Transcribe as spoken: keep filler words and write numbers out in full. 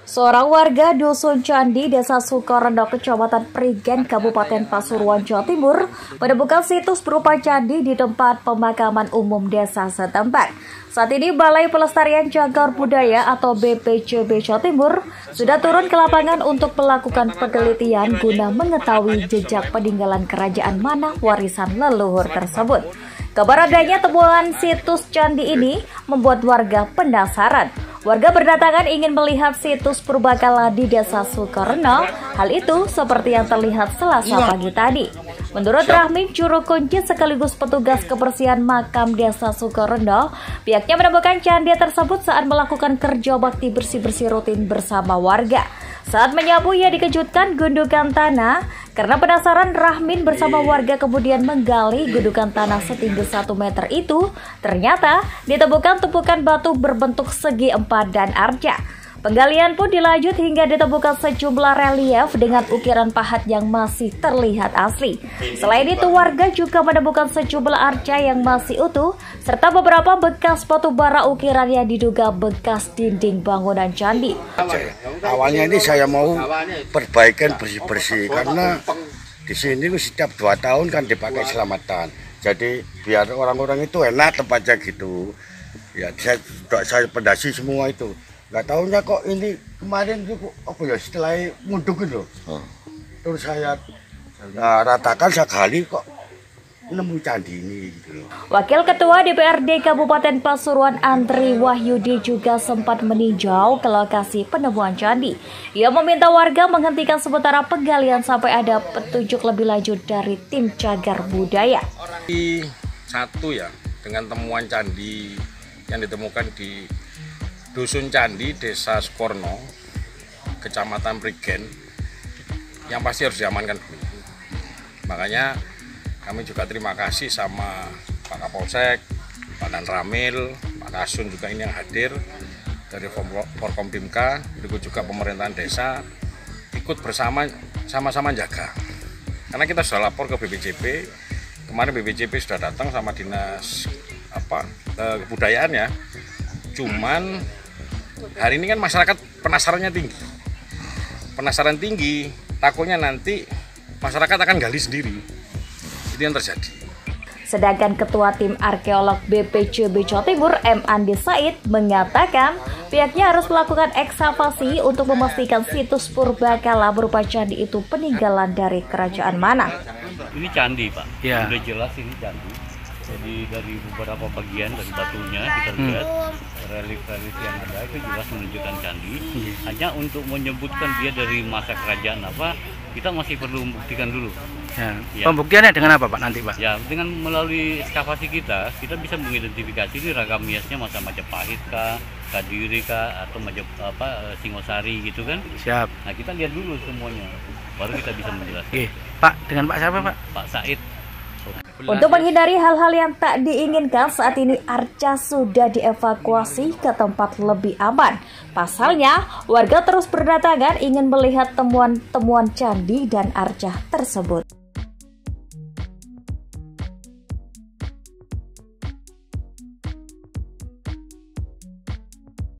Seorang warga Dusun Candi, Desa Sukorendo, Kecamatan Prigen, Kabupaten Pasuruan, Jawa Timur, menemukan situs berupa candi di tempat pemakaman umum desa setempat. Saat ini Balai Pelestarian Cagar Budaya atau B P C B Jawa Timur sudah turun ke lapangan untuk melakukan penelitian guna mengetahui jejak peninggalan kerajaan mana warisan leluhur tersebut. Kabar adanya temuan situs candi ini membuat warga penasaran. Warga berdatangan ingin melihat situs purbakala di Desa Sukorendo. Hal itu seperti yang terlihat Selasa pagi tadi. Menurut Rahmi, juru kunci sekaligus petugas kebersihan makam Desa Sukorendo, pihaknya menemukan candi tersebut saat melakukan kerja bakti bersih-bersih rutin bersama warga. Saat menyapu, ia dikejutkan gundukan tanah. Karena penasaran, Rahmin bersama warga kemudian menggali gundukan tanah setinggi satu meter itu. Ternyata ditemukan tumpukan batu berbentuk segi empat dan arca. Penggalian pun dilanjut hingga ditemukan sejumlah relief dengan ukiran pahat yang masih terlihat asli. Selain itu, warga juga menemukan sejumlah arca yang masih utuh serta beberapa bekas batu bara ukiran yang diduga bekas dinding bangunan candi. Awalnya ini saya mau perbaikan bersih-bersih karena di sini setiap dua tahun kan dipakai selamatan. Jadi biar orang-orang itu enak tempatnya gitu. Ya saya saya pendasi semua itu. Nggak tahunya kok ini kemarin itu apa ya setelah munduk itu, hmm. terus saya nah, ratakan sekali kok nemu candi ini gitu loh. Wakil Ketua D P R D Kabupaten Pasuruan Andri Wahyudi juga sempat meninjau ke lokasi penemuan candi. Ia meminta warga menghentikan sementara penggalian sampai ada petunjuk lebih lanjut dari tim cagar budaya. Satu ya, dengan temuan candi yang ditemukan di Dusun Candi, Desa Sukorendo, Kecamatan Prigen, yang pasti harus diamankan dulu. Makanya kami juga terima kasih sama Pak Kapolsek, Pak Dan Ramil, Pak Kasun juga ini yang hadir dari Forkompimka, berikut juga pemerintahan desa ikut bersama sama-sama jaga. Karena kita sudah lapor ke B P C B, kemarin B P C B sudah datang sama dinas apa eh, kebudayaan ya. Cuman hari ini kan masyarakat penasarannya tinggi, penasaran tinggi, takutnya nanti masyarakat akan gali sendiri, itu yang terjadi. Sedangkan Ketua Tim Arkeolog B P C B Jawa Timur M Andi Said mengatakan pihaknya harus melakukan ekskavasi untuk memastikan situs purbakala berupa candi itu peninggalan dari kerajaan mana. Ini candi Pak, ya. Sudah jelas ini candi. Jadi dari beberapa bagian dari batunya kita lihat hmm. relief-relief yang ada itu jelas menunjukkan candi. Hmm. Hanya untuk menyebutkan dia dari masa kerajaan apa, kita masih perlu membuktikan dulu. Ya. Ya. Pembuktiannya dengan apa Pak nanti Pak? Ya, dengan melalui ekskavasi kita, kita bisa mengidentifikasi ini ragam hiasnya masa Majapahit kah, Kadiri kah, atau Majap apa Singosari gitu kan? Siap. Nah kita lihat dulu semuanya, baru kita bisa menjelaskan. Oke. Pak, dengan Pak siapa Pak? Pak Said. Untuk menghindari hal-hal yang tak diinginkan, saat ini arca sudah dievakuasi ke tempat lebih aman. Pasalnya, warga terus berdatangan ingin melihat temuan-temuan candi dan arca tersebut.